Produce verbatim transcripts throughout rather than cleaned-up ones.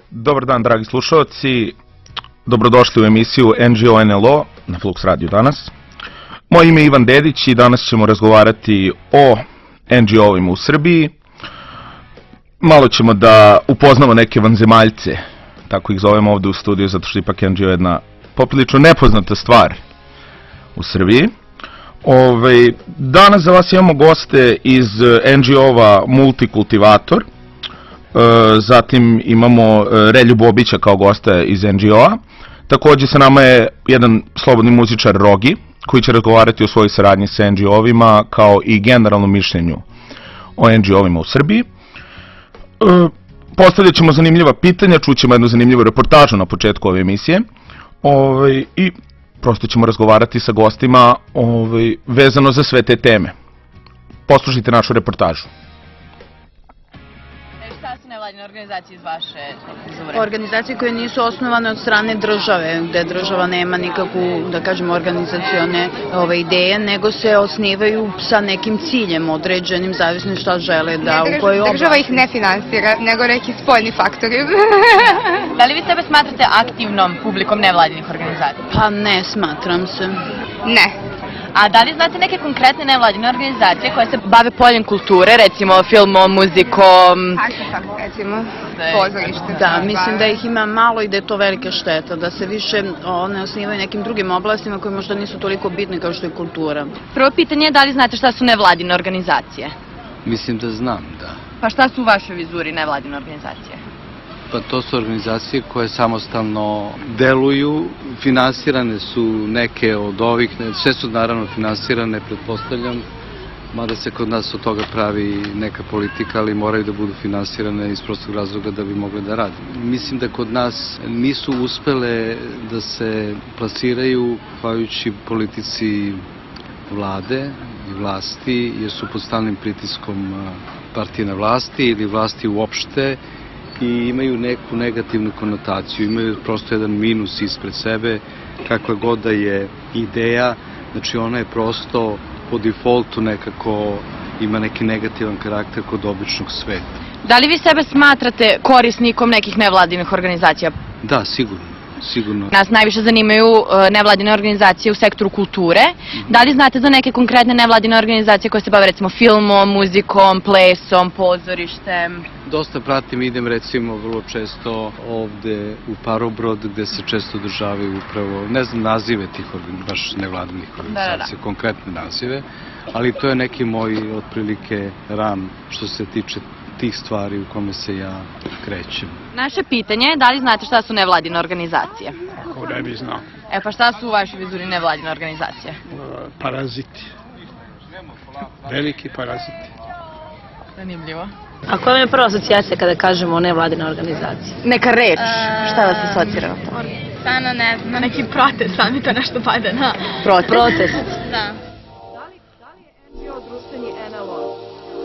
Dobar dan, dragi slušalci. Dobrodošli u emisiju N G O N L O na Flux Radio danas. Moje ime je Ivan Dedić i danas ćemo razgovarati o N G O-ovima u Srbiji. Malo ćemo da upoznamo neke vanzemaljce, tako ih zovemo ovde u studiju, zato što ipak N G O je jedna poprilično nepoznata stvar u Srbiji. Ove, danas za vas imamo goste iz N G O-ova Multikultivator. Zatim imamo Relju Bobića kao gosta iz N G O-a. Također sa nama je jedan slobodni muzičar Rogi, koji će razgovarati o svojoj saradnji sa N G O-ovima kao i generalnom mišljenju o N G O-ovima u Srbiji. Postavljat ćemo zanimljiva pitanja, čućemo jednu zanimljivu reportažu na početku ove emisije i prosto ćemo razgovarati sa gostima vezano za sve te teme. Poslušajte našu reportažu. Nevladine organizacije iz vaše izvore? Organizacije koje nisu osnovane od strane države, gde država nema nikakvu, da kažemo, organizacione ideje, nego se osnivaju sa nekim ciljem određenim, zavisno šta žele da u kojoj oblasti. Država ih ne finansira, nego neki spoljni faktori. Da li vi sebe smatrate aktivnom publikom nevladinih organizacija? Pa ne, smatram se. Ne. A da li znate neke konkretne nevladine organizacije koje se bave poljem kulture, recimo filmom, muzikom? Artefakt, recimo, pozorište. Da, mislim da ih ima malo i da je to velika šteta, da se više one osnivaju nekim drugim oblastima koje možda nisu toliko bitne kao što je kultura. Prvo pitanje je da li znate šta su nevladine organizacije? Mislim da znam, da. Pa šta su u vašoj vizuri nevladine organizacije? Pa to su organizacije koje samostalno deluju, finansirane su neke od ovih, sve su naravno finansirane, pretpostavljam, mada se kod nas od toga pravi neka politika, ali moraju da budu finansirane iz prostog razloga da bi mogle da rade. Mislim da kod nas nisu uspele da se plasiraju hvajući politici vlade i vlasti, jer su pod stalnim pritiskom partije na vlasti ili vlasti uopšte, i imaju neku negativnu konotaciju, imaju prosto jedan minus ispred sebe, kakva god da je ideja, znači ona je prosto po defaultu nekako ima neki negativan karakter kod običnog sveta. Da li vi sebe smatrate korisnikom nekih nevladinih organizacija? Da, sigurno. Sigurno. Nas najviše zanimaju nevladine organizacije u sektoru kulture. Da li znate za neke konkretne nevladine organizacije koje se bave recimo filmom, muzikom, plesom, pozorištem? Dosta pratim, idem recimo vrlo često ovde u Parobrod gde se često održavaju upravo, ne znam nazive tih baš nevladinih organizacija, konkretne nazive, ali to je neki moj otprilike ram što se tiče tih stvari u kome se ja krećem. Naše pitanje je da li znate šta su nevladine organizacije? Kako ne bi znao. E pa šta su u vašoj vizuri nevladine organizacije? Paraziti. Veliki paraziti. Zanimljivo. A koja vam je prva asocijacija kada kažemo o nevladine organizacije? Neka reč, šta vas asocira na to? Stvarno ne znam. Neki protest, sam mi to nešto pade na... Protest? Protest. Da. Da li je N G O društveni N L O?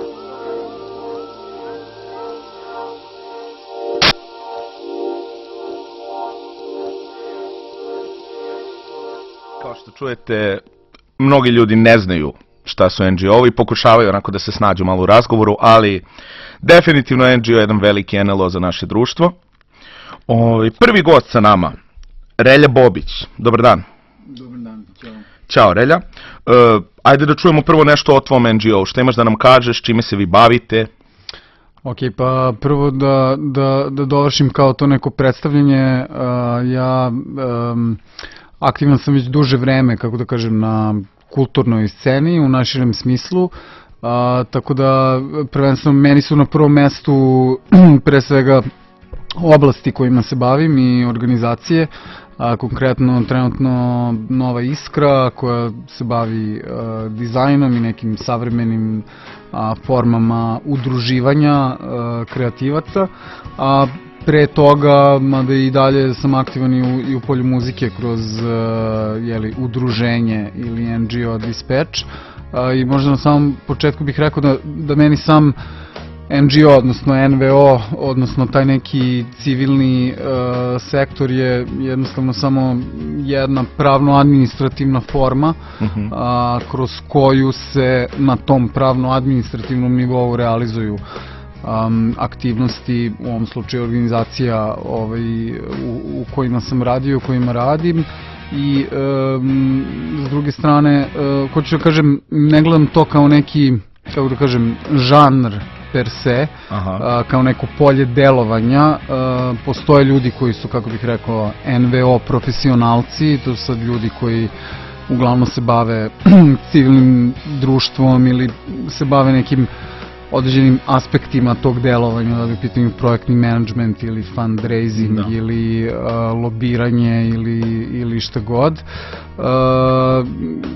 Kao što čujete, mnogi ljudi ne znaju šta su N G O-ovi, pokušavaju onako da se snađu malo u razgovoru, ali definitivno N G O je jedan veliki N L O za naše društvo. Prvi gost sa nama, Relja Bobić. Dobar dan. Dobar dan, čao. Ćao, Relja. Ajde da čujemo prvo nešto o tvom N G O-u. Šta imaš da nam kažeš, čime se vi bavite? Ok, pa prvo da, da, da dovršim kao to neko predstavljanje. Ja um, aktivan sam već duže vreme, kako da kažem, na kulturnoj sceni u najširem smislu, a, tako da prvenstveno meni su na prvom mestu pre svega oblasti kojima se bavim i organizacije, a, konkretno trenutno Nova Iskra koja se bavi a, dizajnom i nekim savremenim a, formama udruživanja a, kreativaca, a pre toga, mada i dalje sam aktivan i u, i u polju muzike kroz uh, jeli, udruženje ili N G O Dispatch. Uh, I možda na samom početku bih rekao da, da meni sam N G O, odnosno N V O, odnosno taj neki civilni uh, sektor je jednostavno samo jedna pravno-administrativna forma uh-huh. uh, kroz koju se na tom pravno-administrativnom nivou realizuju um, aktivnosti, u ovom slučaju organizacija ovaj, u, u kojima sam radio, u kojima radim. I um, s druge strane, uh, hoću da kažem, ne gledam to kao neki, kako da kažem, žanr per se, uh, kao neko polje delovanja. Uh, postoje ljudi koji su, kako bih rekao, en ve o profesionalci, to su sad ljudi koji uglavnom se bave civilnim društvom ili se bave nekim određenim aspektima tog delovanja, da bi pitanju projektni management ili fundraising no. ili uh, lobiranje ili, ili šta god. Uh,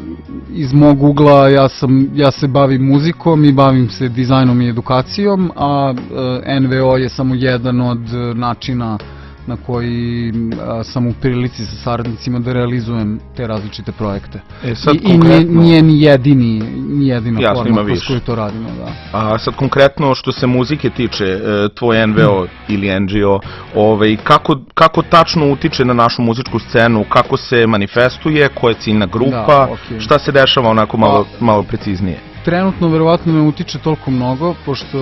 iz mog ugla ja, sam, ja se bavim muzikom i bavim se dizajnom i edukacijom, a uh, en ve o je samo jedan od načina na koji a, sam u prilici sa saradnicima da realizujem te različite projekte. E, sad I, konkretno... I nije ni jedini, ni jedina Jasno, forma kroz koju to radimo. Da. A sad konkretno što se muzike tiče, tvoj en ve o hmm. ili en ge o, ovaj, kako, kako tačno utiče na našu muzičku scenu, kako se manifestuje, koja je ciljna grupa, da, okay. šta se dešava onako malo, pa, malo preciznije? Trenutno verovatno ne utiče toliko mnogo, pošto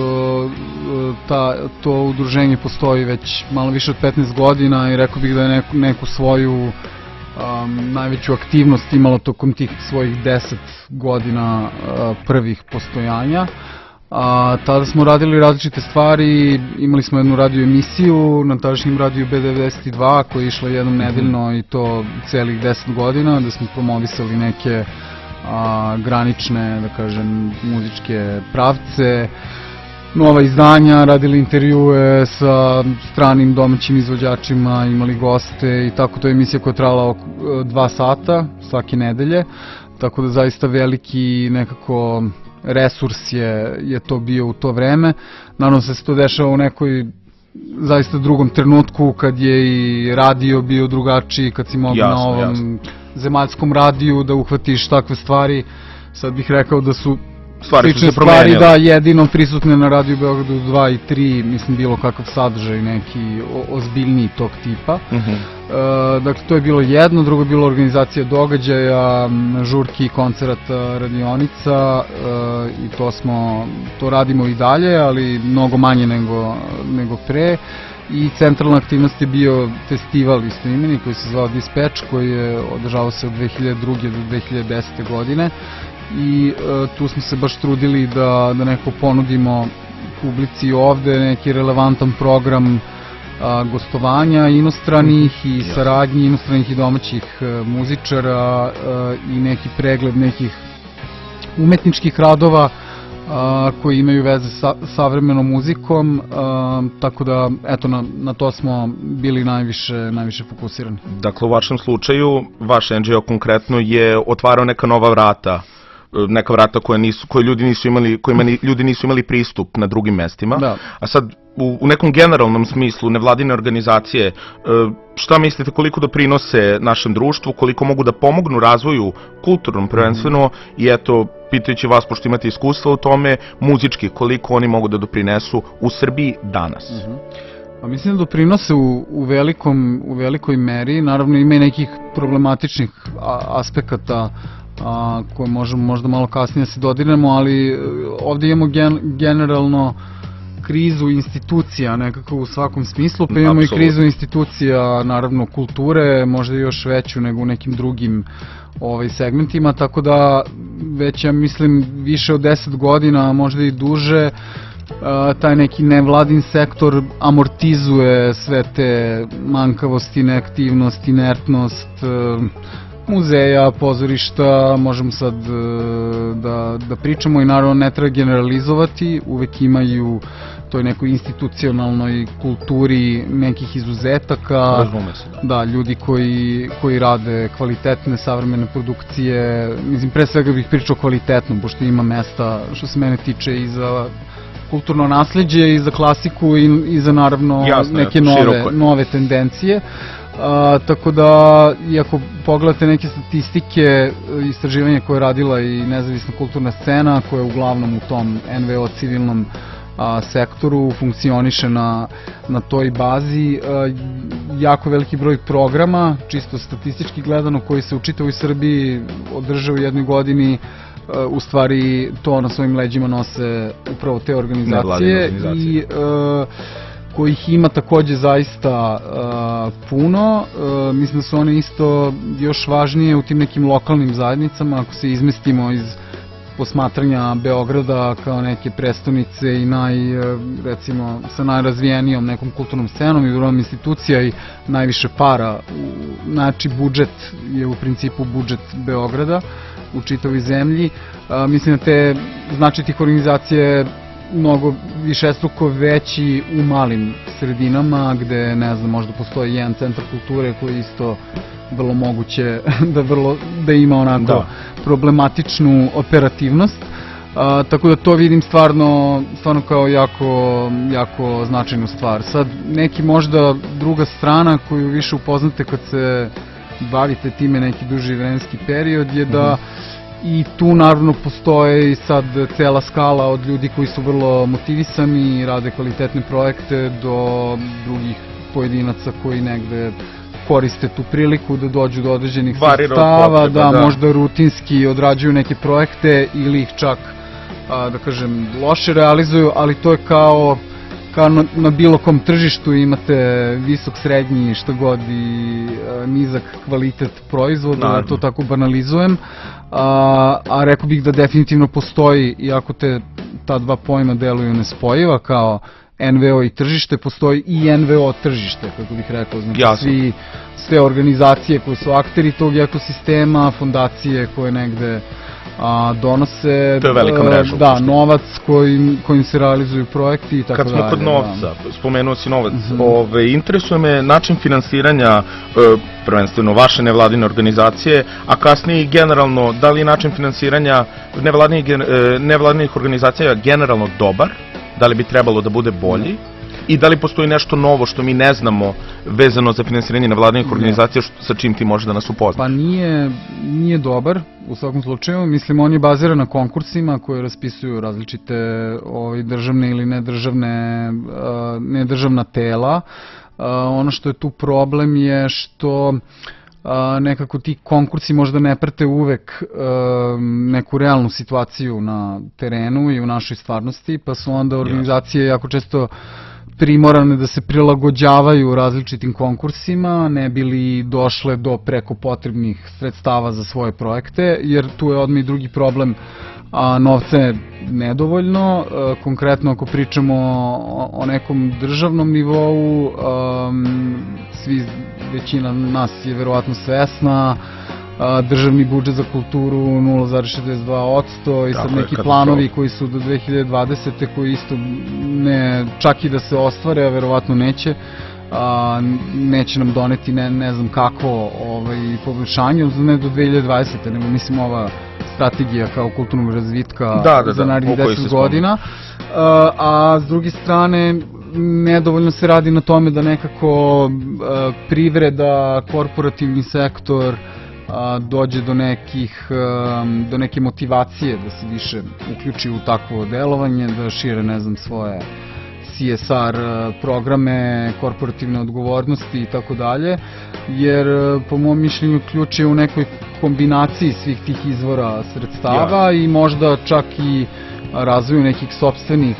ta, to udruženje postoji već malo više od petnaest godina i rekao bih da je neku, neku svoju um, najveću aktivnost imalo tokom tih svojih deset godina uh, prvih postojanja. A, tada smo radili različite stvari, imali smo jednu radio emisiju na tadašnjem radiju be devedeset dva koja je išla jednom nedeljno i to celih deset godina, da smo promovisali neke a, granične, da kažem, muzičke pravce, nova izdanja, radili intervjue sa stranim domaćim izvođačima, imali goste i tako. To je emisija koja je trajala oko dva sata svake nedelje, tako da zaista veliki nekako resurs je, je to bio u to vreme. Naravno se to dešava u nekoj zaista drugom trenutku kad je i radio bio drugačiji, kad si mogu na ovom jasno. zemaljskom radiju da uhvatiš takve stvari. Sad bih rekao da su stvari slične stvari, da, jedino prisutne na radiju Beogradu dva i tri, mislim bilo kakav sadržaj neki o, ozbiljniji tog tipa. Uh -huh. e, dakle, to je bilo jedno, drugo je bilo organizacija događaja, žurki, koncerata, radionica e, i to smo, to radimo i dalje, ali mnogo manje nego, nego pre. I centralna aktivnost je bio festival istoimeni koji se zvao Dispatch, koji je održavao se od dve hiljade druge do dve hiljade desete godine. I e, tu smo se baš trudili da, da neko ponudimo publici ovde neki relevantan program a, gostovanja inostranih i saradnji inostranih i domaćih e, muzičara e, i neki pregled nekih umetničkih radova a, koji imaju veze sa savremenom muzikom, a, tako da eto na, na to smo bili najviše, najviše fokusirani. Dakle, u vašem slučaju, vaš en ge o konkretno je otvarao neka nova vrata, neka vrata koje nisu, koje ljudi nisu imali, kojima ni, ljudi nisu imali pristup na drugim mestima. Da. A sad u, u nekom generalnom smislu nevladine organizacije, šta mislite koliko doprinose našem društvu, koliko mogu da pomognu razvoju kulturnom prvenstveno mm. i eto, pitajući vas, pošto imate iskustva u tome, muzički, koliko oni mogu da doprinesu u Srbiji danas? Mm -hmm. Pa mislim da doprinose u, u, velikom, u velikoj meri, naravno ima i nekih problematičnih a, aspekata a, koje možemo možda malo kasnije se dodirnemo, ali ovdje imamo gen, generalno krizu institucija nekako u svakom smislu, pa imamo Absolutno. i krizu institucija, naravno kulture, možda još veću nego u nekim drugim ovaj, segmentima, tako da već ja mislim više od deset godina, možda i duže, taj neki nevladin sektor amortizuje sve te manjkavosti, neaktivnost, inertnost muzeja, pozorišta, možemo sad da, da pričamo i naravno ne treba generalizovati, uvek imaju toj nekoj institucionalnoj kulturi nekih izuzetaka, da, ljudi koji, koji rade kvalitetne savremene produkcije, mislim pre svega bih pričao kvalitetno, pošto ima mesta što se mene tiče i za kulturno nasleđe i za klasiku i, i za naravno Jasno, neke nove, nove tendencije. A, tako da, iako pogledate neke statistike, istraživanja koje je radila i nezavisna kulturna scena, koja je uglavnom u tom en ve o civilnom a, sektoru funkcioniše na, na toj bazi, a, jako veliki broj programa, čisto statistički gledano, koji se u čitavoj Srbiji održe u jednoj godini, u stvari to na svojim leđima nose upravo te organizacije i kojih ima takođe zaista puno. Mislim da su one isto još važnije u tim nekim lokalnim zajednicama, ako se izmestimo iz posmatranja Beograda kao neke prestonice i naj, recimo, sa najrazvijenijom nekom kulturnom scenom i drugom institucija i najviše para. Znači, budžet je u principu budžet Beograda u čitavoj zemlji. Mislim da te značaj tih organizacije mnogo višestruko veći u malim sredinama gde, ne znam, možda postoji jedan centar kulture koji je isto vrlo moguće da, vrlo, da ima onako da. problematičnu operativnost. A, tako da to vidim stvarno, stvarno kao jako, jako značajnu stvar. Sad, neki možda druga strana koju više upoznate kad se bavite time neki duži vremenski period je da mm-hmm. i tu naravno postoje i sad cela skala od ljudi koji su vrlo motivisani i rade kvalitetne projekte do drugih pojedinaca koji negde koriste tu priliku da dođu do određenih sredstava, da, da možda rutinski odrađuju neke projekte ili ih čak, a, da kažem, loše realizuju, ali to je kao, kao na, na bilo kom tržištu imate visok, srednji, šta god i a, nizak kvalitet proizvoda, da to tako banalizujem, a, a rekao bih da definitivno postoji, iako te ta dva pojma deluju nespojiva, kao en ve o i tržište, postoji i en ve o tržište, kako bih rekao, znači svi, sve organizacije koje su akteri tog ekosistema, fondacije koje negde a, donose to je velika mreža, da, novac kojim, kojim se realizuju projekti i tako dalje. Kad smo kod novca, da. spomenuo si novac, mm-hmm. ove, interesuje me način finansiranja, e, prvenstveno vaše nevladine organizacije, a kasnije i generalno, da li je način finansiranja nevladinih, e, nevladinih organizacija generalno dobar, da li bi trebalo da bude bolji i da li postoji nešto novo što mi ne znamo vezano za finansiranje nevladinih organizacija sa čim ti može da nas upoznaš? Pa nije, nije dobar u svakom slučaju. Mislim, on je baziran na konkursima koje raspisuju različite ovaj, državne ili nedržavne, uh, nedržavna tela. Uh, ono što je tu problem je što Uh, nekako ti konkursi možda ne prate uvek uh, neku realnu situaciju na terenu i u našoj stvarnosti, pa su onda organizacije jako često primorane da se prilagođavaju različitim konkursima, ne bi li došle do preko potrebnih sredstava za svoje projekte, jer tu je odmah i drugi problem, a novca je nedovoljno. E, konkretno ako pričamo o, o nekom državnom nivou, um, svi, većina nas je verovatno svesna, a, državni budžet za kulturu nula zarez šezdeset dva posto i sad neki planovi koji su do dve hiljade dvadesete koji isto ne, čak i da se ostvare, a verovatno neće, a, neće nam doneti ne, ne znam kakvo ovaj, poboljšanje, ne do dve hiljade dvadesete, nego mislim ova strategija kao kulturnog razvitka da, da, za da, narednih deset godina, a, a s druge strane nedovoljno se radi na tome da nekako a, privreda, korporativni sektor a, dođe do nekih, a, do neke motivacije da se više uključi u takvo delovanje, da šire, ne znam, svoje C S R programe, korporativne odgovornosti i tako dalje, jer po mom mišljenju ključ je u nekoj kombinaciji svih tih izvora sredstava ja. i možda čak i razvoju nekih sopstvenih,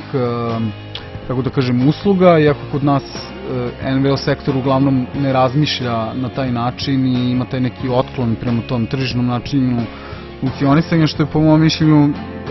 kako da kažem, usluga, iako kod nas en ve o sektor uglavnom ne razmišlja na taj način i ima taj neki otklon prema tom tržišnom načinu funkcionisanja, što je po mom mišljenju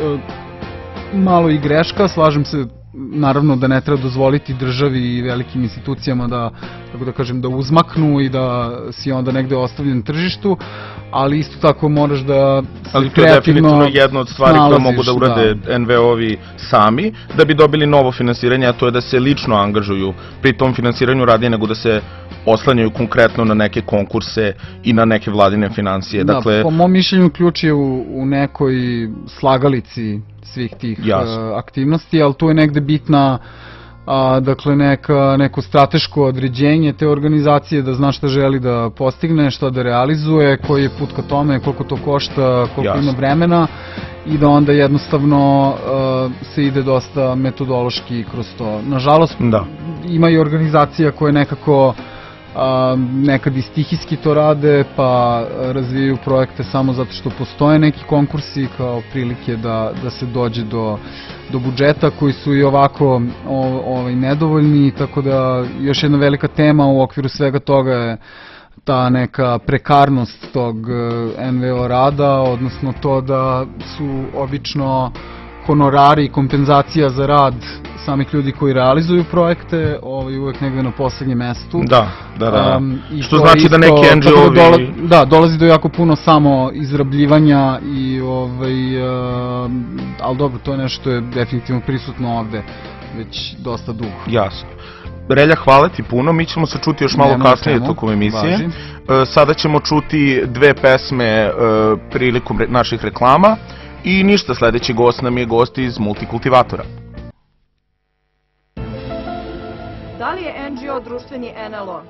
malo i greška. Slažem se naravno da ne treba dozvoliti državi i velikim institucijama da, kako da kažem, da uzmaknu i da si onda negde ostavljen tržištu, ali isto tako moraš da se ali to je definitivno jedna od stvari koje mogu da urade da. en ve ovi sami, da bi dobili novo finansiranje, a to je da se lično angažuju pri tom finansiranju radije nego da se oslanjaju konkretno na neke konkurse i na neke vladine financije. Da, dakle, po mom mišljenju ključ je u, u nekoj slagalici svih tih uh, aktivnosti, ali tu je negde bitna a, dakle neka, neko strateško određenje te organizacije, da zna šta želi da postigne, šta da realizuje, koji je put ka tome, koliko to košta, koliko Jasne. ima vremena i da onda jednostavno uh, se ide dosta metodološki kroz to. Nažalost, da. ima i organizacija koje nekako a, nekad i stihijski to rade, pa razvijaju projekte samo zato što postoje neki konkursi kao prilike da, da se dođe do, do budžeta koji su i ovako o, ovaj, nedovoljni, tako da još jedna velika tema u okviru svega toga je ta neka prekarnost tog en ve o rada, odnosno to da su obično honorari i kompenzacija za rad samih ljudi koji realizuju projekte ovaj, uvek negde na poslednjem mestu. Da, da, da. Um, Što znači da neki en dže ovi... Dola, da, dolazi do jako puno samo izrabljivanja i ovaj, uh, ali dobro, to je nešto što je definitivno prisutno ovde već dosta dugo. Jasno. Relja, hvala ti puno, mi ćemo se čuti još malo Nemo kasnije temu. tokom emisije. Važi. E, sada ćemo čuti dve pesme e, prilikom re, naših reklama i ništa, sledeći gost nam je gost iz Multikultivatora. Da li je en dže o društveni en el o?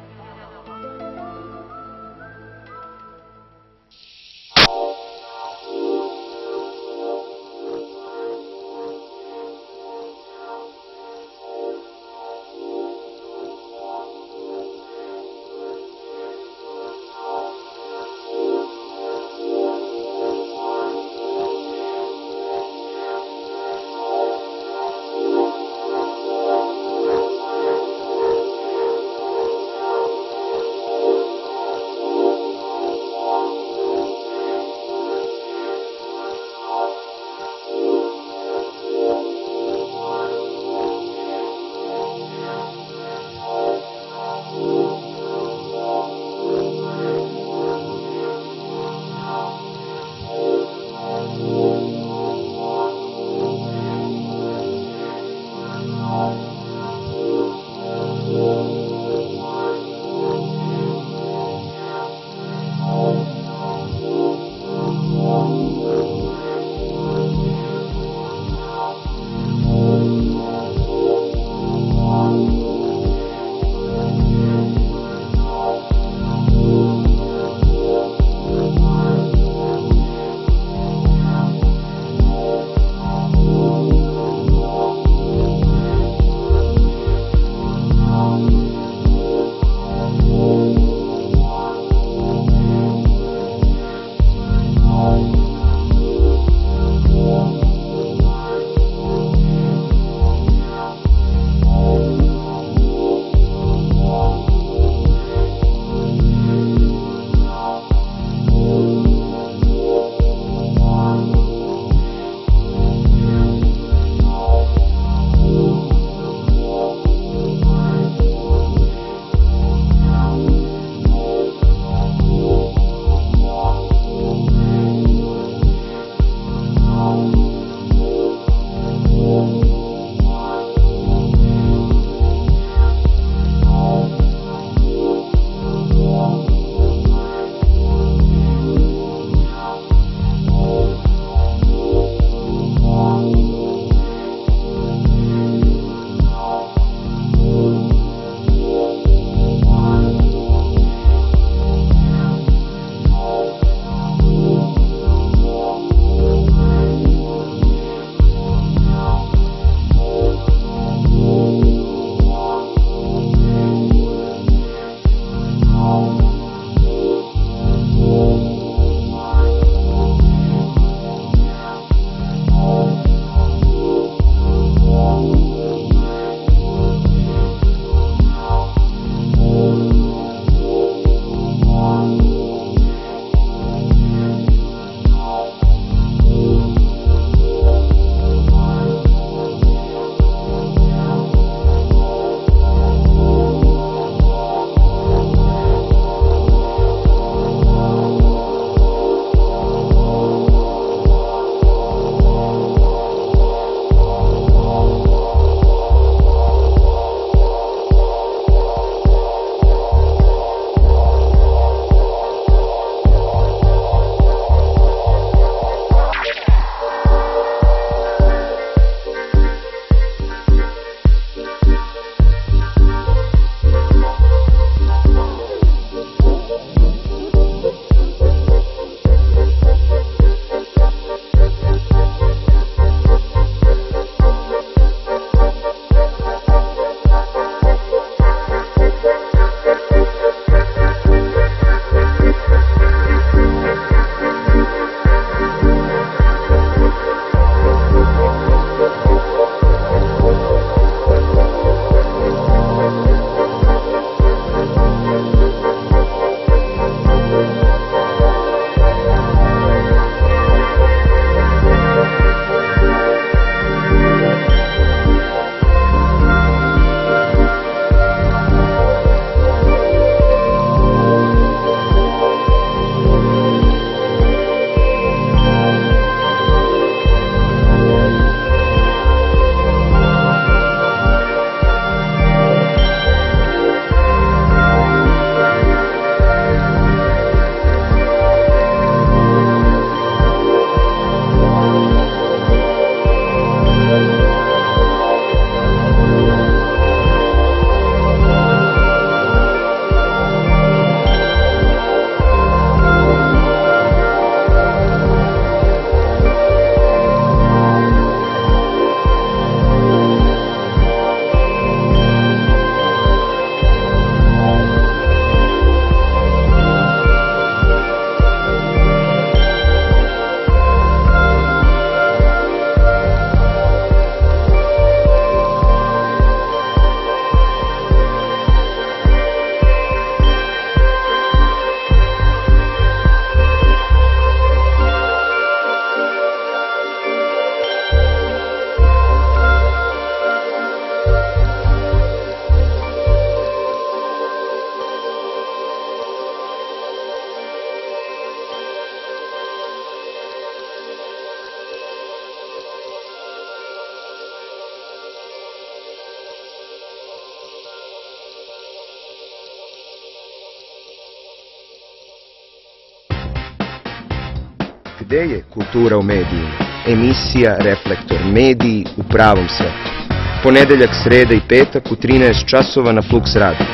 Gde je kultura u medijima? Emisija Reflektor, mediji u pravom svetu. Ponedeljak, sreda i petak u trinaest časova na Flux Radio.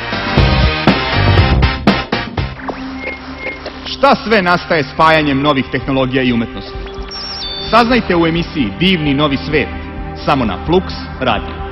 Šta sve nastaje spajanjem novih tehnologija i umetnosti? Saznajte u emisiji Divni novi svet, samo na Flux Radio.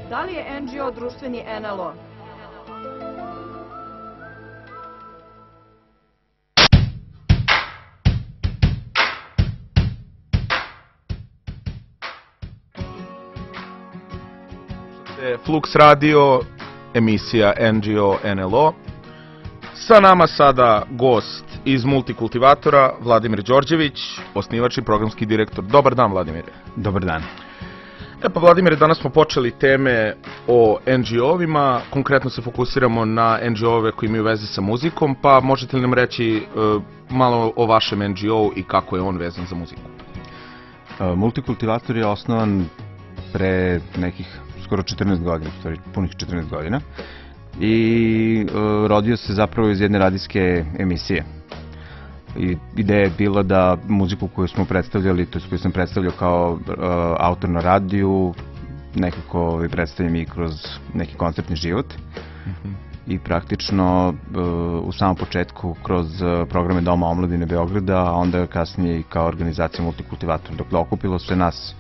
Da li je N G O društveni N L O? Flux Radio, emisija N G O N L O. Sa nama sada gost iz Multikultivatora, Vladimir Đorđević, osnivač i programski direktor. Dobar dan, Vladimire. Dobar dan. E pa, Vladimire, danas smo počeli teme o N G O-ovima, konkretno se fokusiramo na N G O-ove koji imaju veze sa muzikom, pa možete li nam reći uh, malo o vašem N G O-u i kako je on vezan za muziku? Uh, Multikultivator je osnovan pre nekih skoro četrnaest godina, stvari punih četrnaest godina, i uh, rodio se zapravo iz jedne radijske emisije. I ideja je bila da muziku koju smo predstavljali, to je koju sam predstavljao kao uh, autor na radiju, nekako predstavljam i kroz neki koncertni život. Mm-hmm. I praktično uh, u samom početku kroz uh, programe Doma omladine Beograda, a onda kasnije i kao organizacija Multikultivator. Dakle, okupilo se nas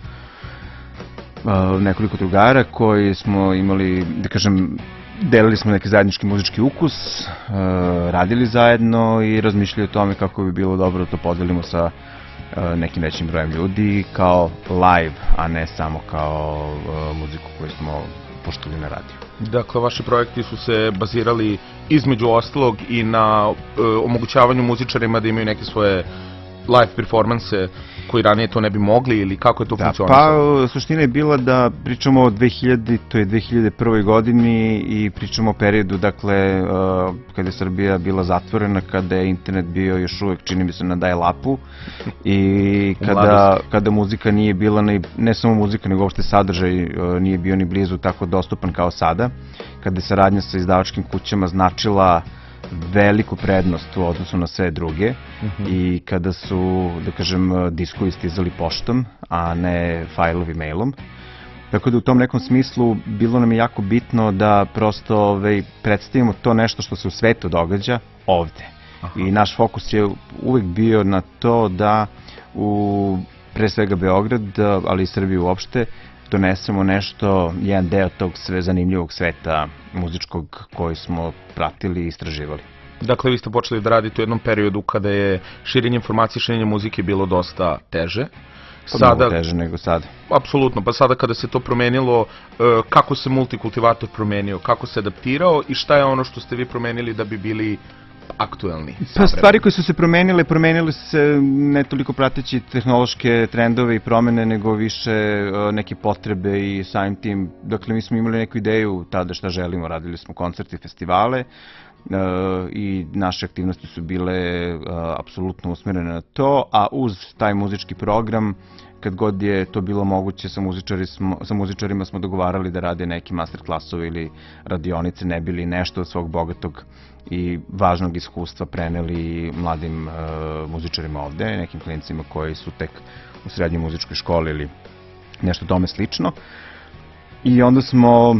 uh, nekoliko drugara koji smo imali, da kažem, delili smo neki zajednički muzički ukus, uh, radili zajedno i razmišljali o tome kako bi bilo dobro da to podelimo sa uh, nekim većim brojem ljudi kao live, a ne samo kao uh, muziku koju smo puštali na radiju. Dakle, vaši projekti su se bazirali između ostalog i na uh, omogućavanju muzičarima da imaju neke svoje live performanse koji ranije to ne bi mogli, ili kako je to funkcionisalo? Pa, suština je bila da pričamo o dve hiljaditoj, to je dve hiljade prve godini, i pričamo o periodu, dakle, uh, kada je Srbija bila zatvorena, kada je internet bio još uvek, čini mi se, na dial-upu, i kada, kada muzika nije bila, ne, ne samo muzika, nego uopšte sadržaj uh, nije bio ni blizu tako dostupan kao sada, kada je saradnja sa izdavačkim kućama značila veliku prednost u odnosu na sve druge. Mm-hmm. I kada su, da kažem, diskovi stizali poštom, a ne fajlovi mailom. Tako da u tom nekom smislu bilo nam je jako bitno da prosto ovaj, predstavimo to nešto što se u svetu događa ovde. Aha. I naš fokus je uvek bio na to da u pre svega Beograd, ali i Srbiju uopšte, donesemo nešto, jedan deo tog sve zanimljivog sveta muzičkog koji smo pratili i istraživali. Dakle, vi ste počeli da radite u jednom periodu kada je širenje informacije i širenje muzike bilo dosta teže. Sada, mnogo teže nego sada. Apsolutno, pa sada kada se to promenilo, kako se Multikultivator promenio, kako se adaptirao i šta je ono što ste vi promenili da bi bili aktuelni? Pa stvari koje su se promenile, promenile su se ne toliko prateći tehnološke trendove i promene, nego više uh, neke potrebe i samim tim. Dakle, mi smo imali neku ideju tada šta želimo, radili smo koncerte i festivale uh, i naše aktivnosti su bile uh, apsolutno usmjerene na to, a uz taj muzički program, kad god je to bilo moguće, sa, muzičari smo, sa muzičarima smo dogovarali da rade neki master klasovi ili radionice, ne bili nešto od svog bogatog i važnog iskustva preneli mladim uh, muzičarima ovde, nekim klinicima koji su tek u srednjoj muzičkoj školi ili nešto tome slično. I onda smo uh,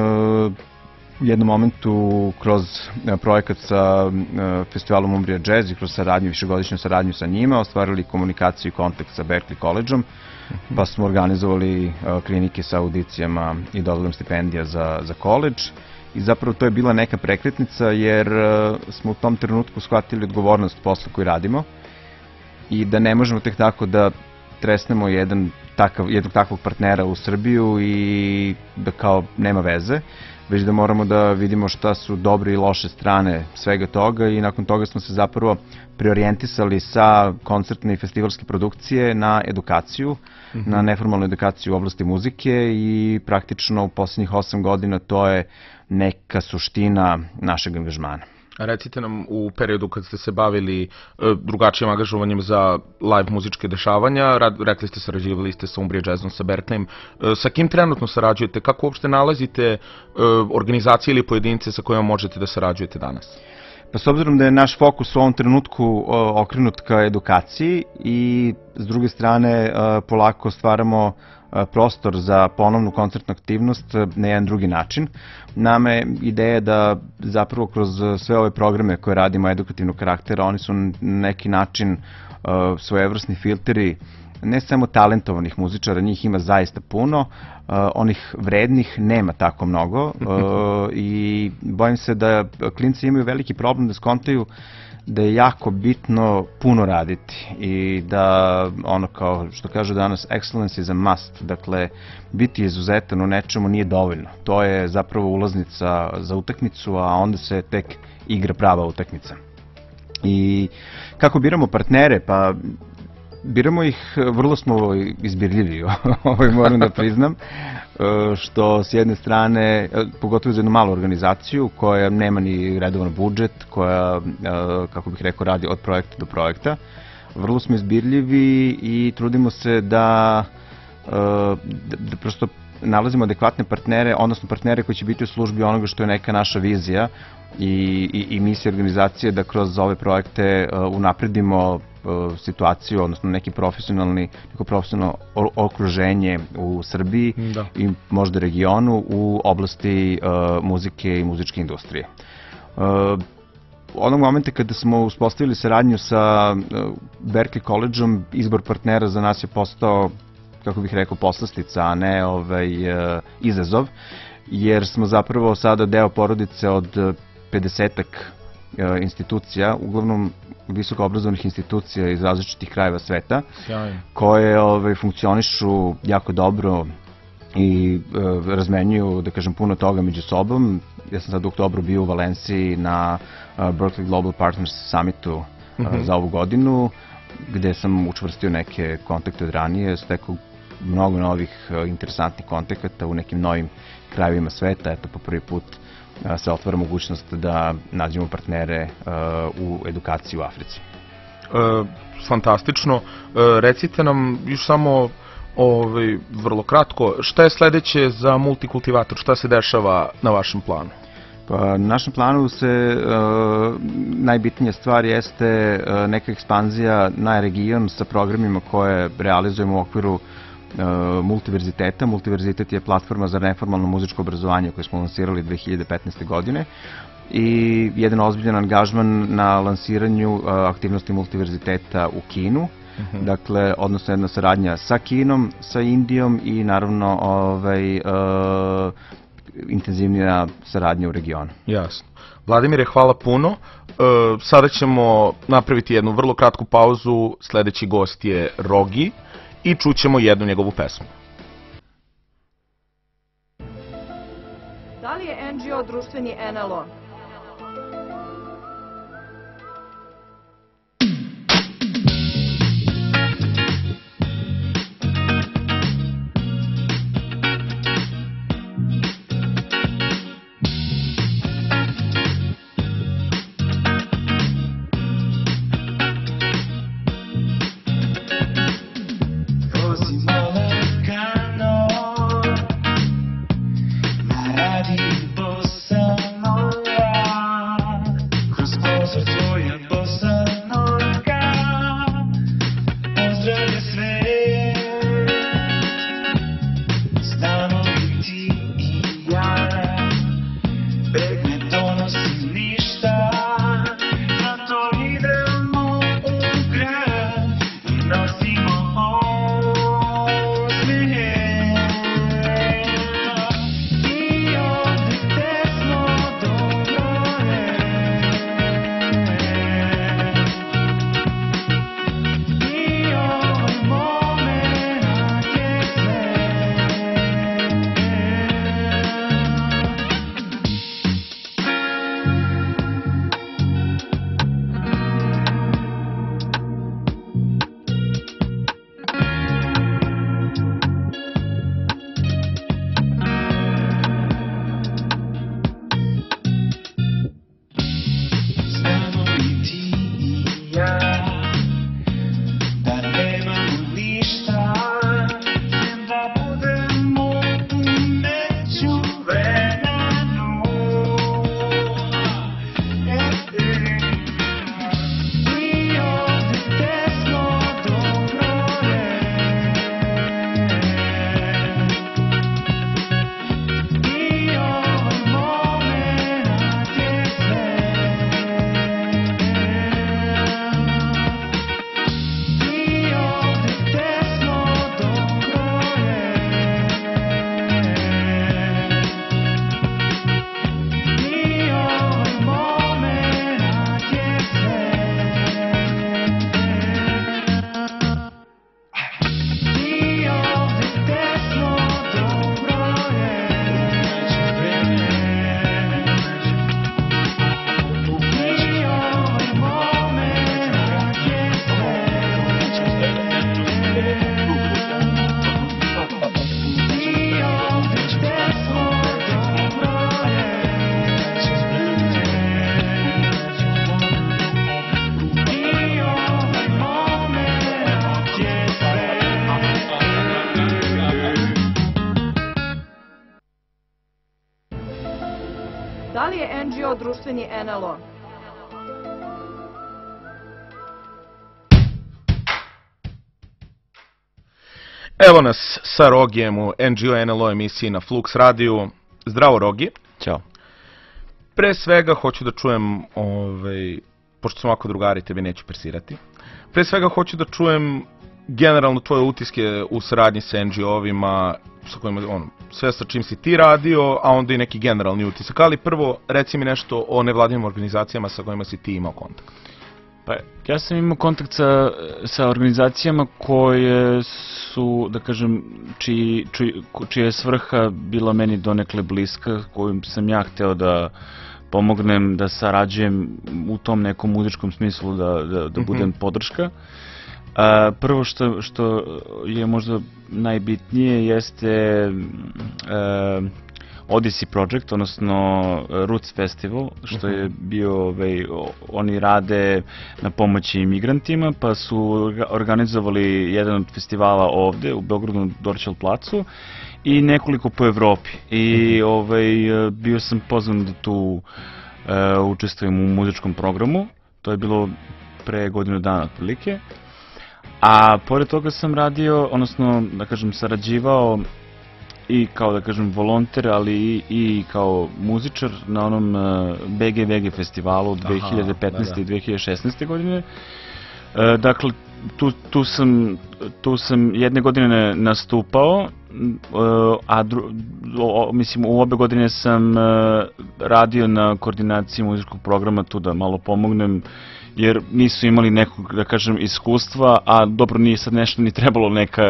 u jednom momentu kroz uh, projekat sa uh, festivalom Umbria Jazz i kroz saradnju, višegodišnju saradnju sa njima, ostvarili komunikaciju i kontakt sa Berklee Collegeom, pa smo organizovali uh, klinike sa audicijama i dodelom stipendija za, za college. I zapravo to je bila neka prekretnica, jer uh, smo u tom trenutku shvatili odgovornost posla koji radimo i da ne možemo tek tako da tresnemo jedan takav, jednog takvog partnera u Srbiju i da kao nema veze, već da moramo da vidimo šta su dobre i loše strane svega toga, i nakon toga smo se zapravo preorijentisali sa koncertne i festivalske produkcije na edukaciju, mm-hmm. na neformalnu edukaciju u oblasti muzike, i praktično u poslednjih osam godina to je neka suština našeg angažmana. A recite nam, u periodu kad ste se bavili e, drugačijim angažovanjem za live muzičke dešavanja, rad, rekli ste, sarađivali ste sa Umbria Jazzom, sa Berkleem, e, sa kim trenutno sarađujete, kako uopšte nalazite e, organizacije ili pojedince sa kojima možete da sarađujete danas? Pa s obzirom da je naš fokus u ovom trenutku o, okrenut ka edukaciji, i s druge strane o, polako stvaramo prostor za ponovnu koncertnu aktivnost na jedan drugi način. Nama je ideja da zapravo kroz sve ove programe koje radimo edukativnog karaktera, oni su na neki način svojevrsni filteri ne samo talentovanih muzičara, njih ima zaista puno, uh, onih vrednih nema tako mnogo uh, i bojim se da klinci imaju veliki problem da skontaju da je jako bitno puno raditi i da, ono kao što kažu danas, excellence is a must, dakle, biti izuzetan u nečemu nije dovoljno. To je zapravo ulaznica za utakmicu, a onda se tek igra prava utakmica. I kako biramo partnere? Pa biramo ih, vrlo smo izbirljivi, ovaj moram da priznam, što s jedne strane, pogotovo za jednu malu organizaciju koja nema ni redovan budžet, koja, kako bih rekao, radi od projekta do projekta, vrlo smo izbirljivi i trudimo se da, da prosto nalazimo adekvatne partnere, odnosno partnere koji će biti u službi onoga što je neka naša vizija i, i, i misija organizacije da kroz ove projekte uh, unapredimo uh, situaciju, odnosno neki profesionalni, neko profesionalno okruženje u Srbiji da. I možda regionu u oblasti uh, muzike i muzičke industrije. Uh, onog momenta kada smo uspostavili saradnju sa uh, Berklee College-om, izbor partnera za nas je postao, kako bih rekao, poslastica, a ne ovaj, uh, izazov, jer smo zapravo sada deo porodice od pedesetak uh, institucija, uglavnom visoko obrazovnih institucija iz različitih krajeva sveta, Sjajno. Koje ovaj, funkcionišu jako dobro i uh, razmenjuju, da kažem, puno toga među sobom. Ja sam sad u oktobru bio u Valenciji na uh, Berklee Global Partners Summitu uh, mm-hmm. za ovu godinu, gde sam učvrstio neke kontakte od ranije, stekao mnogo novih uh, interesantnih kontakata u nekim novim krajevima sveta. Eto, po prvi put uh, se otvara mogućnost da nađemo partnere uh, u edukaciji u Africi. E, fantastično. E, recite nam još samo ovaj, vrlo kratko, šta je sledeće za Multikultivator? Šta se dešava na vašem planu? Pa, na našem planu se uh, najbitnija stvar jeste uh, neka ekspanzija na region sa programima koje realizujemo u okviru uh, Multiverziteta. Multiverzitet je platforma za neformalno muzičko obrazovanje koje smo lansirali dve hiljade petnaeste. godine i jedan ozbiljan angažman na lansiranju uh, aktivnosti Multiverziteta u Kinu. Uh-huh. Dakle, odnosno jedna saradnja sa Kinom, sa Indijom i naravno ovaj, uh, intenzivnija saradnja u regionu. Jasno. Vladimire, hvala puno. E, sada ćemo napraviti jednu vrlo kratku pauzu. Sledeći gost je Rogi i čućemo jednu njegovu pesmu. Da li je N G O društveni N L O? Bossa nova Da li je en dži o društveni en el o? Evo nas sa Rogijem u en dži o en el o emisiji na Flux radiju. Zdravo, Rogi. Ćao. Pre svega hoću da čujem, ovaj, pošto smo ovako drugari, tebi neću persirati. Pre svega hoću da čujem generalno tvoje utiske u saradnji sa en dži o-ovima, sa kojima, ono, sve sa čim si ti radio, a onda i neki generalni utisak. Ali prvo, reci mi nešto o nevladinim organizacijama sa kojima si ti imao kontakt. Pa, ja sam imao kontakt sa, sa organizacijama koje su, da kažem, čiji, čiji, čija je svrha bila meni donekle bliska, kojim sam ja hteo da pomognem, da sarađujem u tom nekom muzičkom smislu, da, da, da budem podrška. A, prvo što, što je možda najbitnije jeste a, Odyssey Project, odnosno Roots Festival, što je bio, ovaj, oni rade na pomoći imigrantima, pa su organizovali jedan od festivala ovde u Beogradu na Dorćol placu i nekoliko po Evropi. I ovaj, bio sam pozvan da tu uh, učestvujem u muzičkom programu, to je bilo pre godinu dana otprilike. A pored toga sam radio, odnosno, da kažem, sarađivao i kao, da kažem, volonter, ali i, i kao muzičar na onom uh, be ge ve ge festivalu dve hiljade petnaeste. Aha, da, da. I dve hiljade šesnaeste. godine. Uh, dakle, tu, tu, sam, tu sam jedne godine nastupao, uh, a dru, o, mislim, u obe godine sam uh, radio na koordinaciji muzičkog programa tu da malo pomognem, jer nisu imali nekog, da kažem, iskustva, a dobro, nije sad nešto ni trebalo neka,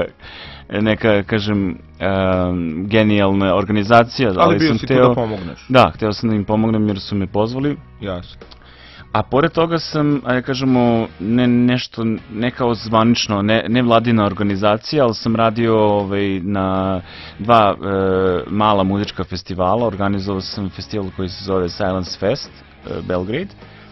neka, kažem, um, genijalna organizacija. Ali, ali bio sam si teo, tu da pomogneš. Da, hteo sam da im pomognem jer su me pozvali. Jasno. A pored toga sam, ajde kažemo, ne, nešto, ne kao zvanično, ne, ne vladina organizacija, ali sam radio ovaj, na dva e, mala muzička festivala. Organizovao sam festival koji se zove Silence Fest, e, Belgrade.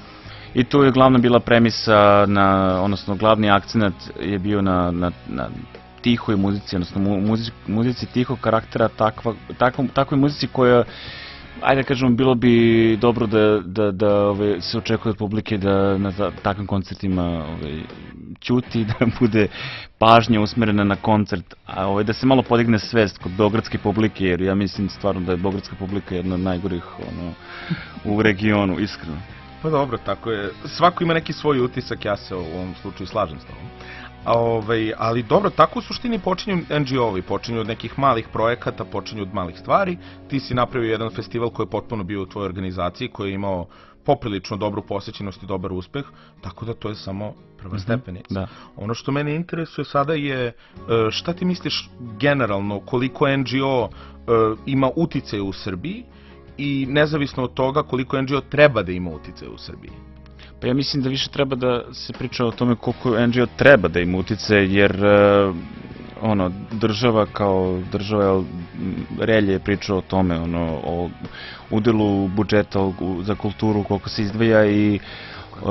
I tu je glavna bila premisa, na, odnosno glavni akcenat je bio na, na, na tihoj muzici, odnosno muzici, muzici tihog karaktera, takva, takva, takvoj muzici koja, ajde da kažemo, bilo bi dobro da, da, da ove, se očekuje od publike da na takvim koncertima ove, ćuti, da bude pažnja usmerena na koncert, a ove, da se malo podigne svest kod beogradske publike, jer ja mislim stvarno da je beogradska publika jedna od najgorih ono, u regionu, iskreno. Pa dobro, tako je. Svako ima neki svoj utisak, ja se u ovom slučaju slažem s tobom. A, ovaj, ali dobro, tako u suštini počinju en dži o-ovi, počinju od nekih malih projekata, počinju od malih stvari. Ti si napravio jedan festival koji je potpuno bio u tvojoj organizaciji, koji je imao poprilično dobru posjećenost i dobar uspeh, tako da to je samo prva stepenica. Da. Ono što mene interesuje sada je šta ti misliš generalno koliko en dži o ima uticaja u Srbiji i nezavisno od toga koliko en dži o treba da ima uticaja u Srbiji? Pa ja mislim da više treba da se priča o tome koliko en dži o treba da ima uticaja, jer uh, ono, država kao država, Relje je pričao o tome, ono, o udelu budžeta za kulturu, koliko se izdvaja i uh,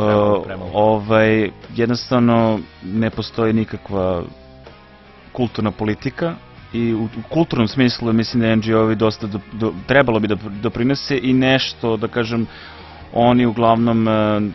ovaj, jednostavno ne postoji nikakva kulturna politika. I u kulturnom smislu mislim da en dži o-ovi dosta do, do, trebalo bi da doprinose i nešto, da kažem, oni uglavnom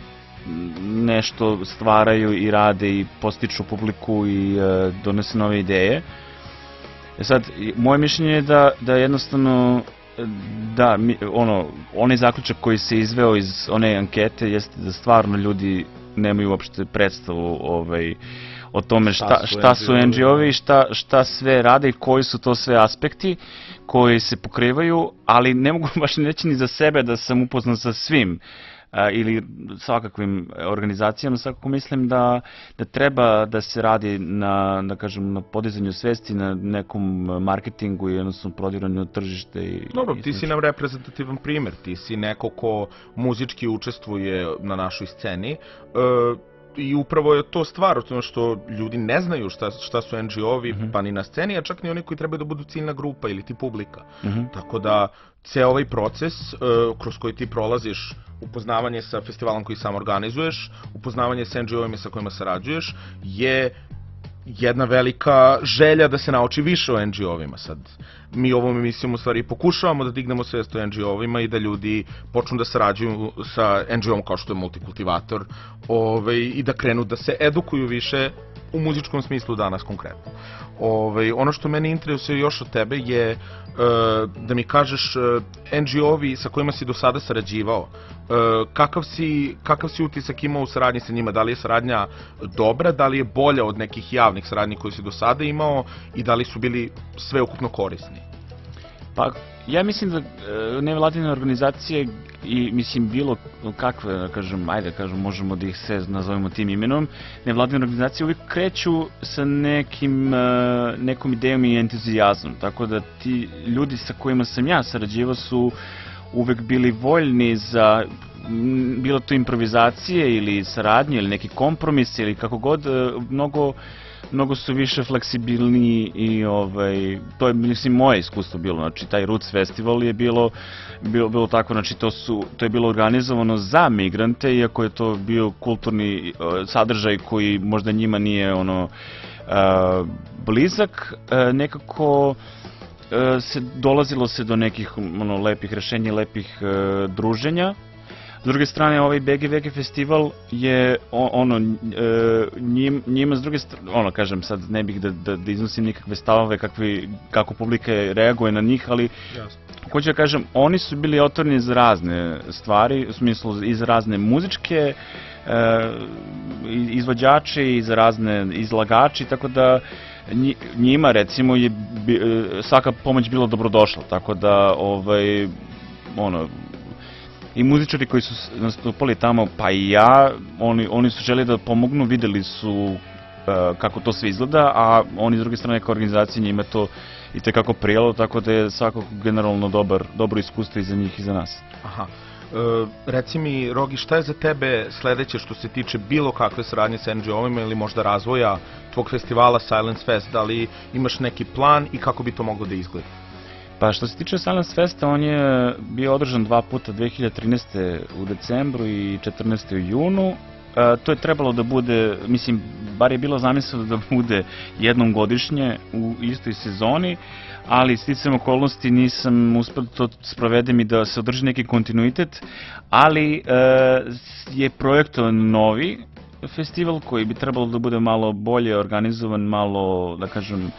nešto stvaraju i rade i postiču publiku i donese nove ideje. E sad, moje mišljenje je da, da jednostavno da, mi, ono, onaj zaključak koji se izveo iz one ankete jeste da stvarno ljudi nemaju uopšte predstavu ovaj, o tome šta, šta su en dži o-ovi i šta, šta sve rade i koji su to sve aspekti koji se pokrivaju, ali ne mogu baš neći ni za sebe da sam upoznan sa svim a, ili svakakvim organizacijama. Svakako mislim da, da treba da se radi na, da kažem, na podizanju svesti, na nekom marketingu i jednostavno prodiranju tržište. I, Dobro, i ti si nam reprezentativan primer, ti si neko ko muzički učestvuje na našoj sceni. E, I upravo je to stvar, o tome što ljudi ne znaju šta, šta su en dži o-ovi, mm-hmm. pa ni na sceni, a čak ni oni koji trebaju da budu ciljna grupa ili ti publika. Mm-hmm. Tako da, ceo ovaj proces uh, kroz koji ti prolaziš, upoznavanje sa festivalom koji sam organizuješ, upoznavanje sa en dži o-ovima sa kojima sarađuješ, je jedna velika želja da se nauči više o en dži ovima. Sad, mi ovom emisijom u stvari pokušavamo da dignemo svest o en dži ovima i da ljudi počnu da sarađuju sa en dži ovom kao što je Multikultivator ovaj, i da krenu da se edukuju više u muzičkom smislu danas konkretno. Ovaj, ono što mene interesuje još od tebe je uh, da mi kažeš uh, en dži ovi sa kojima si do sada sarađivao, uh, kakav, si, kakav si utisak imao u saradnji sa njima, da li je saradnja dobra, da li je bolja od nekih javnih saradnji koje si do sada imao i da li su bili sveukupno korisni? Pa, ja mislim da e, nevladine organizacije i, mislim, bilo kakve, da kažem, ajde, kažem, možemo da ih sve nazovemo tim imenom, nevladine organizacije uvijek kreću sa nekim, e, nekom idejom i entuzijazmom, tako da ti ljudi sa kojima sam ja sarađivao su uvek bili voljni za, bilo to improvizacije ili saradnje ili neki kompromis ili kako god, e, mnogo mnogo su više fleksibilni i ovaj, to je, mislim, moje iskustvo bilo, znači taj Roots festival je bilo, bilo, bilo tako, znači to, su, to je bilo organizovano za migrante, iako je to bio kulturni uh, sadržaj koji možda njima nije ono uh, blizak, uh, nekako uh, se dolazilo se do nekih ono, lepih rešenja, lepih uh, druženja. S druge strane, ovaj be ge ve ge festival je ono, njim, njima s druge strane, ono kažem, sad ne bih da, da, da iznosim nikakve stavove kakvi, kako publika reaguje na njih, ali hoću da kažem, oni su bili otvoreni za razne stvari, u smislu i za razne muzičke e, izvođače i za razne izlagači, tako da njima recimo je svaka pomoć bila dobrodošla, tako da ovaj, ono, i muzičari koji su nastupali tamo, pa i ja, oni, oni su želi da pomognu, videli su uh, kako to sve izgleda, a oni s druge strane kao organizacije njima to i tekako prijelo, tako da je svakako generalno dobar, dobro iskustvo i za njih i za nas. Aha. E, reci mi, Rogi, šta je za tebe sledeće što se tiče bilo kakve saradnje sa en dži ovima ili možda razvoja tvog festivala Silence Fest, da li imaš neki plan i kako bi to moglo da izgleda? Pa što se tiče Silence Festa, on je bio održan dva puta, dve hiljade trinaeste. u decembru i četrnaeste. u junu. E, to je trebalo da bude, mislim, bar je bilo zamisleno da bude jednom godišnje u istoj sezoni, ali sticajem okolnosti nisam uspeo to sprovedem i da se održi neki kontinuitet, ali e, je projektovan novi festival koji bi trebalo da bude malo bolje organizovan, malo, da kažem,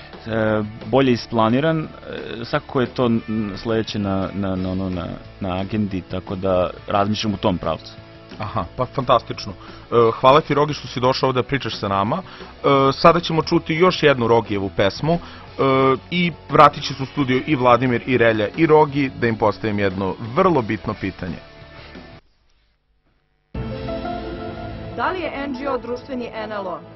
bolje isplaniran, svakako je to sledeće na, na, na, na, na agendi, tako da razmišljam u tom pravcu. Aha, pa fantastično. Hvala ti, Rogi, što si došao da pričaš sa nama. Sada ćemo čuti još jednu Rogijevu pesmu i vratit će se u studiju i Vladimir, i Relja, i Rogi, da im postavim jedno vrlo bitno pitanje. Da li je en dži o društveni en el o?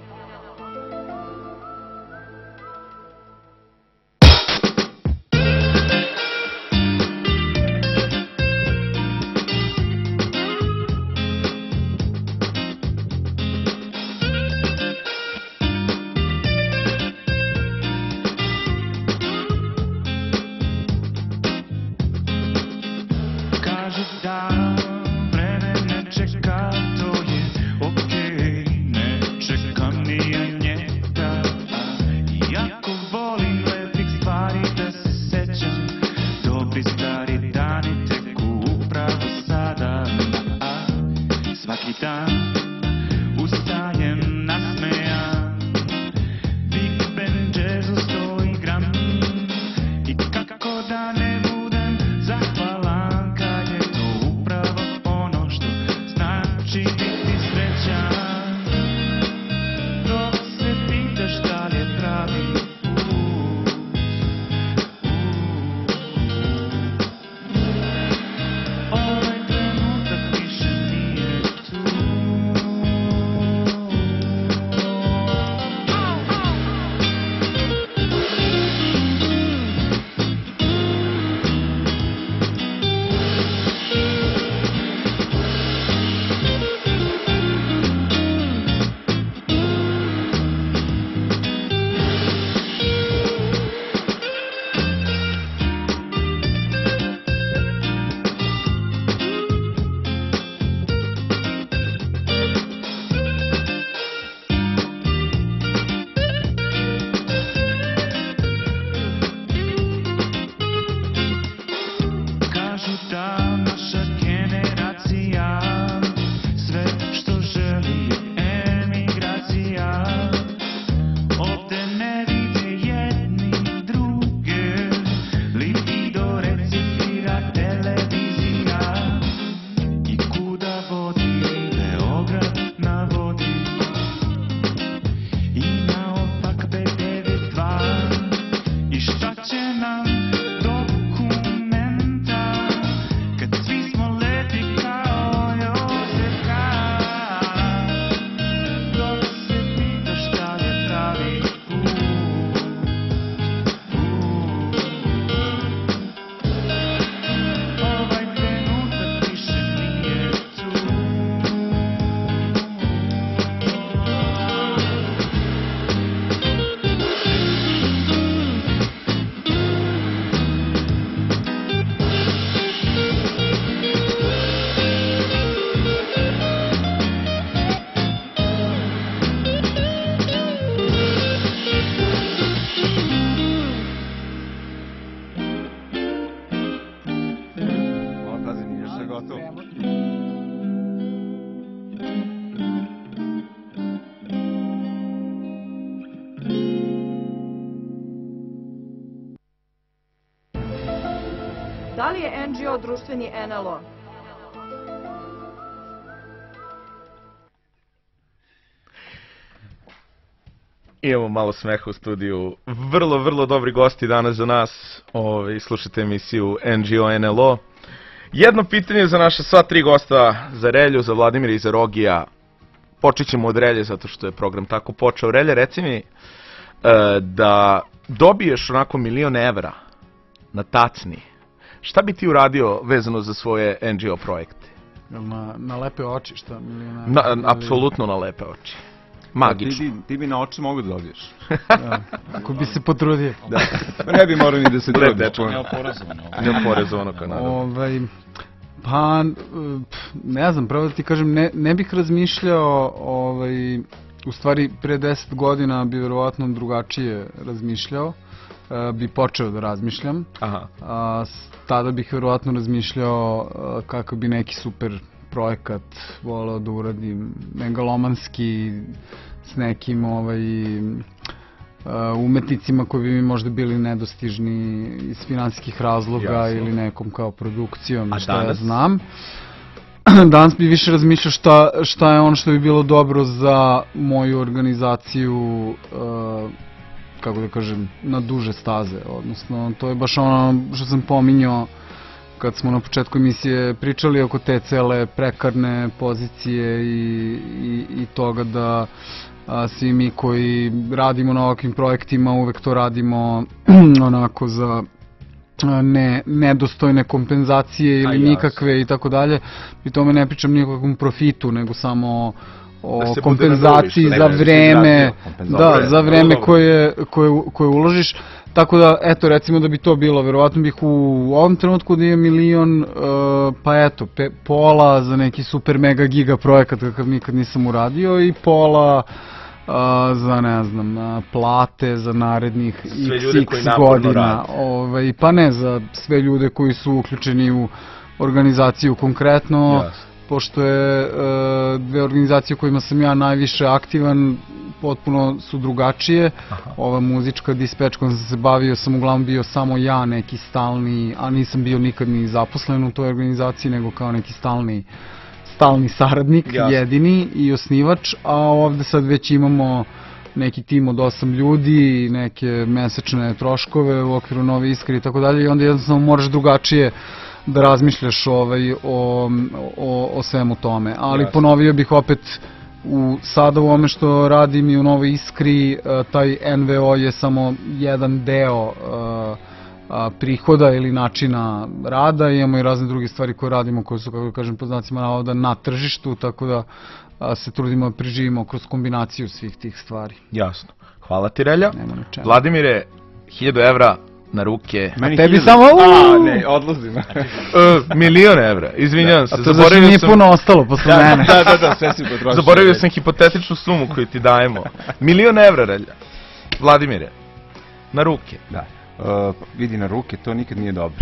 Kako da ne budem zahvalan kad je to upravo Da li je N G O društveni N L O? Imamo malo smeha u studiju. Vrlo, vrlo dobri gosti danas za nas. Ove, slušajte emisiju N G O N L O. Jedno pitanje za naše sva tri gosta, za Relju, za Vladimira i za Rogija. Počet ćemo od Relje, zato što je program tako počeo. Relje, reci mi, e, da dobiješ onako milion evra na tacni, šta bi ti uradio vezano za svoje N G O projekte? Na, na lepe oči, šta? Miliona, na, apsolutno na lepe oči. Magično. Ti, ti bi na oči mogu da dobiješ. Da, ako bi se potrudio. Da. Ne bi morao ni da se trudiš. Neoporezovano. Neoporezovano kao naravno. Ovaj, pa, ne znam, pravo da ti kažem, ne, ne bih razmišljao, ovaj, u stvari pre deset godina bi verovatno drugačije razmišljao, bi počeo da razmišljam. Aha. A, tada bih verovatno razmišljao kako bi neki super projekat voleo da uradim, megalomanski, s nekim ovaj, umetnicima koji bi mi možda bili nedostižni iz finansijskih razloga. Jasno. Ili nekom kao produkcijom, a šta danas? Ja znam. Danas bi više razmišljao šta, šta je ono što bi bilo dobro za moju organizaciju, uh, kako da kažem, na duže staze. Odnosno, to je baš ono što sam pominjao kad smo na početku emisije pričali oko te cele prekarne pozicije i, i, i toga da a, svi mi koji radimo na ovakvim projektima uvek to radimo onako za ne, nedostojne kompenzacije ili nikakve i tako dalje. Pri tome ne pričam nikakvom profitu, nego samo o kompenzaciji za vreme, da, za vreme koje, koje, koje uložiš. Tako da, eto, recimo da bi to bilo, verovatno bih u ovom trenutku da imam milion, pa eto, pola za neki super mega giga projekat kakav nikad nisam uradio i pola za, ne znam, plate za narednih iks iks godina. Ovaj, pa ne, za sve ljude koji su uključeni u organizaciju konkretno, pošto je dve organizacije u kojima sam ja najviše aktivan, potpuno su drugačije. Aha. Ova muzička dispatch kojom sam se bavio sam uglavnom bio samo ja, neki stalni, a nisam bio nikad ni zaposlen u toj organizaciji, nego kao neki stalni, stalni saradnik, jasno, jedini i osnivač, a ovde sad već imamo neki tim od osam ljudi, neke mesečne troškove u okviru Nove Iskre i tako dalje, i onda jednostavno moraš drugačije da razmišljaš ovaj, o, o, o svemu tome. Ali jasno, ponovio bih opet, u, sada u ome što radim i u Novoj Iskri, taj N V O je samo jedan deo a, prihoda ili načina rada. Imamo i razne druge stvari koje radimo, koje su, kako da kažem, po znacima navoda na tržištu, tako da a, se trudimo da preživimo kroz kombinaciju svih tih stvari. Jasno. Hvala ti, Relja. Vladimire, hiljadu evra na ruke. A tebi samo... A, ne, odlazim. Milion evra, izvinjavam se. A to zašto nije puno ostalo posle mene. Da, da, da, sve si potrošio. Zaboravio sam hipotetičnu sumu koju ti dajemo. Milion evra, Relja. Vladimire, na ruke. Da. Vidi, na ruke, to nikad nije dobro.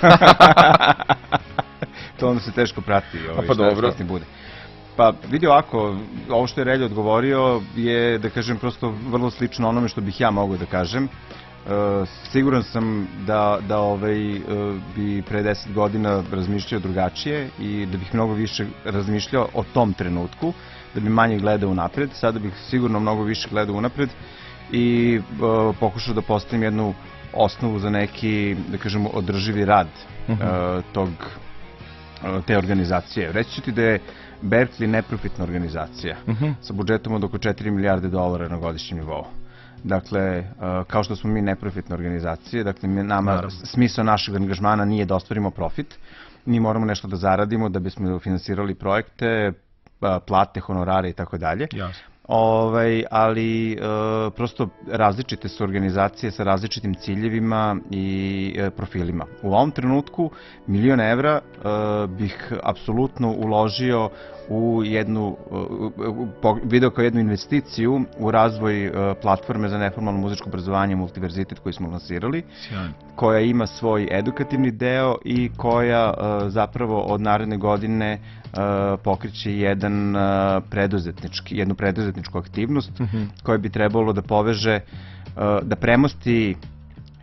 To onda se teško prati. Pa dobro. Pa vidi ovako, ovo što je Relja odgovorio je, da kažem, prosto vrlo slično onome što bih ja mogao da kažem. Uh, siguran sam da, da ovaj, uh, bi pre deset godina razmišljao drugačije i da bih mnogo više razmišljao o tom trenutku, da bi manje gledao unapred. Sada bih sigurno mnogo više gledao unapred i uh, pokušao da postavim jednu osnovu za neki, da kažemo, održivi rad uh, tog, uh, te organizacije. Reći ću ti da je Berkeley neprofitna organizacija uh-huh. sa budžetom od oko četiri milijarde dolara na godišnjem nivou. Dakle, kao što smo mi neprofitne organizacije, dakle, nama, smisao našeg angažmana nije da ostvarimo profit, mi moramo nešto da zaradimo da bismo finansirali projekte, plate, honorare i tako dalje. Ovaj, ali e, prosto različite su organizacije sa različitim ciljevima i e, profilima. U ovom trenutku milion evra e, bih apsolutno uložio u jednu, e, video kao jednu investiciju u razvoj e, platforme za neformalno muzičko obrazovanje Multiverzitet koji smo lansirali, Sjajno. koja ima svoj edukativni deo i koja e, zapravo od naredne godine Uh, pokreće jedan uh, preduzetnički, jednu preduzetničku aktivnost mm-hmm. koja bi trebalo da poveže, uh, da premosti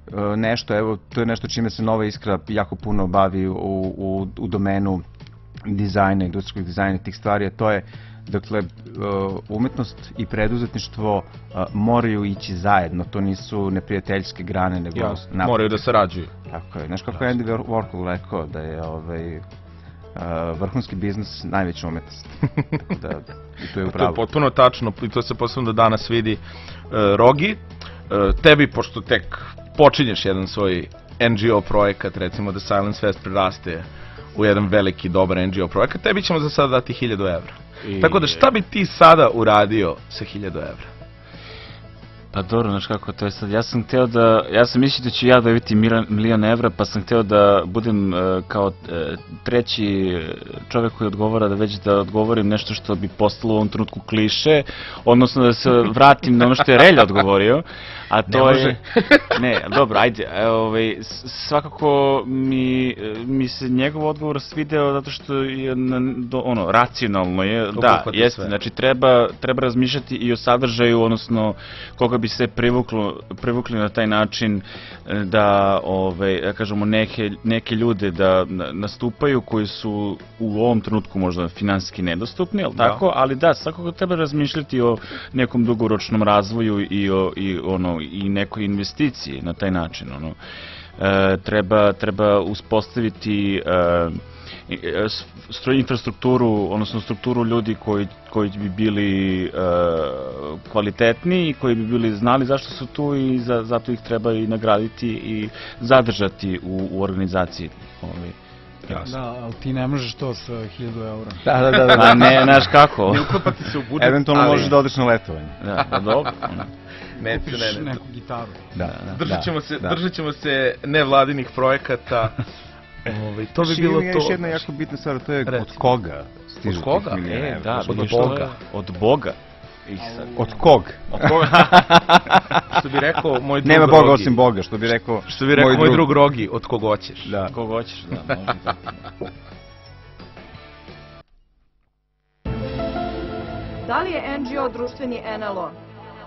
nešto, evo, to je nešto čime se Nova Iskra jako puno bavi u, u, u domenu dizajna, industrijskog dizajna tih stvari, a to je, dakle, umetnost i preduzetništvo moraju ići zajedno, to nisu neprijateljske grane, nego... Ja, moraju da sarađuju. Tako je, znaš kako je Andy Warhol rekao da je ovaj, vrhunski biznis najveća umetnost. Da, i to je upravo. To je potpuno tačno, i to se posebno do danas vidi. Rogi, tebi, pošto tek počinješ jedan svoj N G O projekat, recimo da Silence Fest preraste u jedan veliki, dobar N G O projekat, tebi ćemo za sada dati hiljadu evra. I... Tako da šta bi ti sada uradio sa hiljadu evra? Pa dobro, znaš kako to je sad, ja sam hteo da, ja sam mislio da ću ja dobiti milion evra, pa sam hteo da budem uh, kao uh, treći čovjek koji odgovara, da već da odgovorim nešto što bi postalo u ovom trenutku kliše, odnosno da se vratim na ono što je Relja odgovorio, a to ne je... Ne, dobro, ajde, ovaj, svakako mi, mi se njegov odgovor svideo zato što je ono, racionalno je, da, jeste, znači treba, treba razmišljati i o sadržaju, odnosno koga bi se privuklo, privukli na taj način da, ove, da kažemo, neke, neke ljude da nastupaju koji su u ovom trenutku možda finansijski nedostupni, ali tako, da. Ali da, svakako treba razmišljati o nekom dugoročnom razvoju i o i ono i nekoj investiciji na taj način, ono. E, treba, treba uspostaviti e, infrastrukturu, odnosno strukturu ljudi koji, koji bi bili e, kvalitetni i koji bi bili znali zašto su tu i za, zato ih treba i nagraditi i zadržati u, u organizaciji. Ovaj. Da, ali ti ne možeš to sa hiljadu eura. Da, da, da. A ne, znaš kako? Ne uklopati se u budžet. Eventualno možeš da odeš na letovanje. Da, da, dobro. Ne, kupiš ne, ne. neku gitaru. Da, da. Držat ćemo se, držat ćemo se nevladinih projekata. Ove, to bi bilo to. Još jedna jako bitna stvar, to je od koga stižu od koga? tih E, da, od Boga. Od Boga. Od kog? Od koga? Što bi rekao moj drug Nema Boga Rogi. osim Boga, što bi rekao Što bi rekao moj drug, drug Rogi, od kog hoćeš. Da. Kog hoćeš, da, može da. Da li je N G O društveni N L O?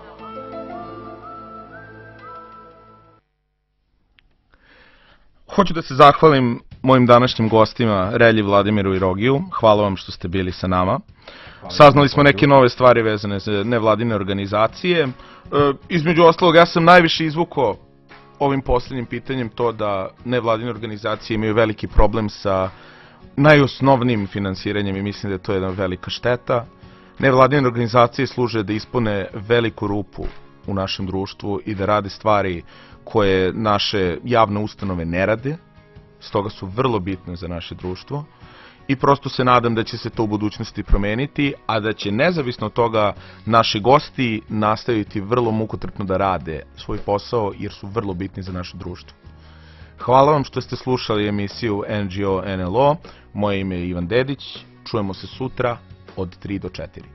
Hoću da se zahvalim mojim današnjim gostima, Relji, Vladimiru i Rogiju. Hvala vam što ste bili sa nama. Saznali smo neke nove stvari vezane za nevladine organizacije. E, između ostalog, ja sam najviše izvukao ovim posljednjim pitanjem to da nevladine organizacije imaju veliki problem sa najosnovnijim finansiranjem i mislim da je to jedna velika šteta. Nevladine organizacije služe da ispune veliku rupu u našem društvu i da rade stvari koje naše javne ustanove ne rade, stoga su vrlo bitne za naše društvo i prosto se nadam da će se to u budućnosti promeniti, a da će nezavisno od toga naši gosti nastaviti vrlo mukotrpno da rade svoj posao jer su vrlo bitni za naše društvo. Hvala vam što ste slušali emisiju N G O N L O, moje ime je Ivan Dedić, čujemo se sutra od tri do četiri.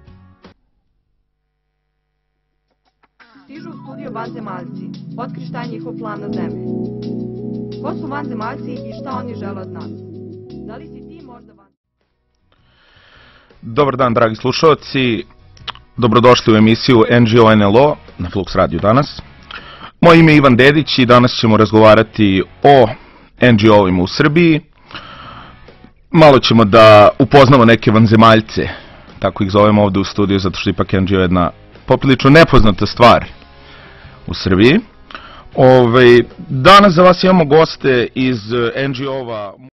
Stižu u studio vanzemaljci. Otkri šta je njihov plan na zemlji. Ko su vanzemaljci i šta oni žele od nas? Da li si ti možda van... Dobar dan, dragi slušalci. Dobrodošli u emisiju N G O N L O na Flux Radio danas. Moje ime je Ivan Dedić i danas ćemo razgovarati o N G O-ovima u Srbiji. Malo ćemo da upoznamo neke vanzemaljce, tako ih zovemo ovde u studiju, zato što ipak N G O je jedna poprilično nepoznata stvar u Srbiji. Ove, danas za vas imamo goste iz N G O-ova